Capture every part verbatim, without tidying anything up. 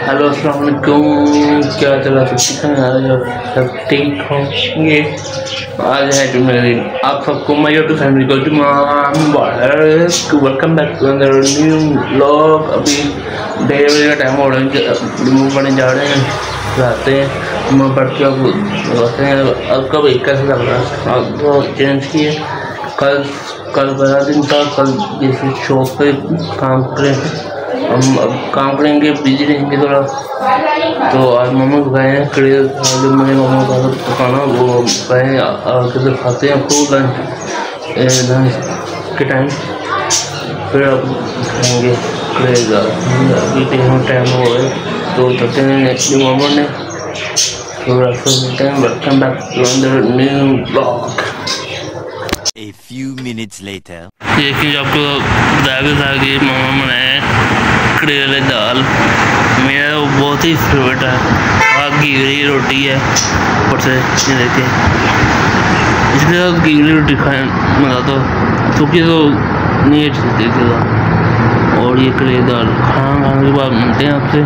Hello अस्सलाम वालेकुम, क्या चला सकते हैं? सब ठीक होंगे। आज है जुम्मे दिन, आप सबको मैं यूट्यूब फैमिली को जुम्मा मुबारक। Welcome back to another new vlog. अभी डेढ़ बजे का टाइम हो रहा है, बने जा रहे हैं, जाते हैं मैं पढ़ के होते हैं। अब कब एक कैसे लग रहा है, अब तो चेंज किए। कल कल बड़ा दिन था, कल जैसे शॉप पे काम करें, हम अब काम करेंगे, बिजी रहेंगे थोड़ा। तो आज मम्मा को गए हैं कड़े, जो मैंने मम्मा का पकाना वो गए आके खाते हैं आपको लंच लंच के टाइम। फिर अब खाएंगे कड़ेगा। अभी टाइम टाइम हो गए तो करते हैं नेक्स्ट मम्मा ने। तो रखते हैं, welcome back to another new blog. A few minutes later. देखिए आपको बताया भी था कि मामा बनाए करेले दाल, मेरा वो बहुत ही फेवरेट है। आग घी वाली रोटी है ऊपर से, ये देखिए इसके साथ घी वाली रोटी खाए मज़ा तो, सूखी तो नहीं अच्छी देखिएगा। और ये करेले दाल खाना खाने के बाद मिलते हैं आपसे।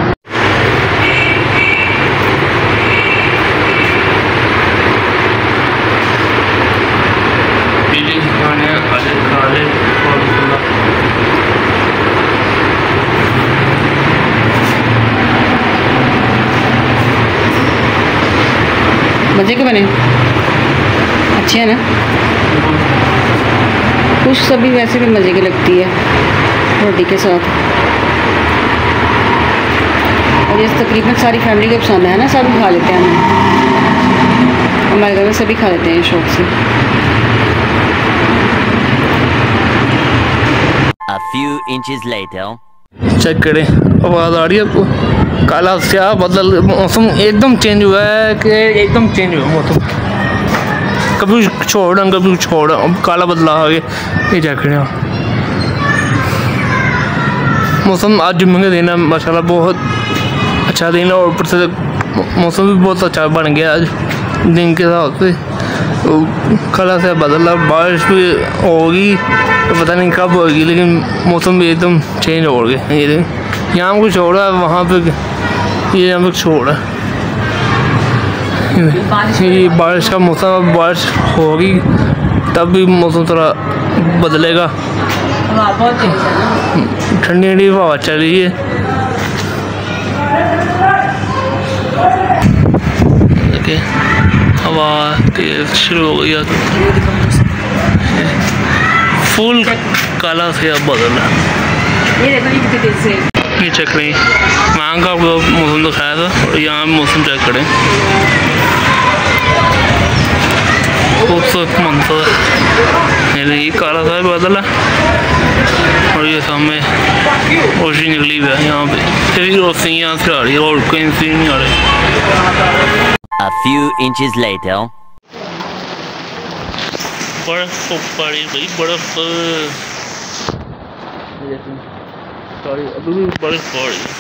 मज़े के बने, अच्छे हैं ना। कुछ सब्जी वैसे भी मज़े की लगती है रोटी के साथ, और ये तकरीबन सारी फैमिली को पसंद है ना, सब खा लेते हैं। हम हमारे घर में सभी खा लेते हैं शौक से। A few inches later. Check करें, आवाज़ आ रही है आपको? काला स्याह बदल, मौसम एकदम चेंज हुआ है कि एकदम चेंज हुआ मौसम, कभी छोड़ कभी छोड़, अब काला बदला आ गया। ये चेक करें मौसम, आज जुम्मे का दिन है माशाल्लाह, बहुत अच्छा दिन है। और ऊपर से मौसम भी बहुत अच्छा बन गया आज दिन के हिसाब से। तो काला से बदला, बारिश भी होगी तो पता नहीं कब होगी, लेकिन मौसम भी एकदम चेंज हो गया। ये यहाँ कुछ हो रहा है, वहाँ पे ये यहाँ पे कुछ हो रहा है। ये बारिश का मौसम, बारिश होगी तब भी मौसम थोड़ा बदलेगा। ठंडी ठंडी हवा चल रही है। देखिए हवा तेज शुरू हो गई, फुल काला से बदल रहा है। ये चेक करें, वहाँ का आपको मौसम दिखाया था और यहाँ मौसम चेक करें, खूबसूरत मंजर है। ये काला सा बादल है और ये सामने रोशनी निकली हुई है, यहाँ पे सिर्फ रोशनी यहाँ से आ रही है और कहीं से नहीं आ रही। A few inches later. बर्फ पड़ी भाई, बर्फ सॉरी अभी भी बर्फ पड़ रही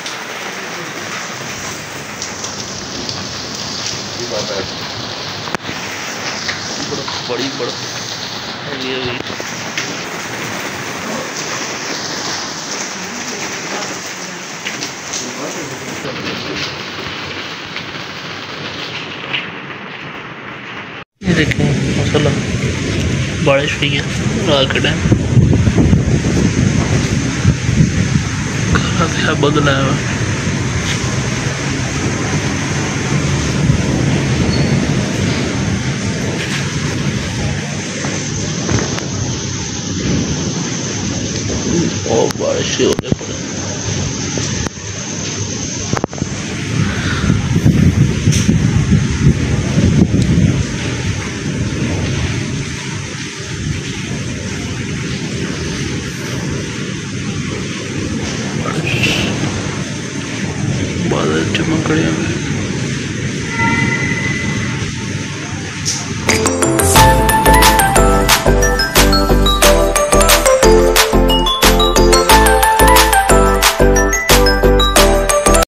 बर्फ बड़ी बर्फ ये भी। ये देखें माशाल्लाह बारिश हुई है रात के टाइम, काला बदला है। और बारिश होने पड़े।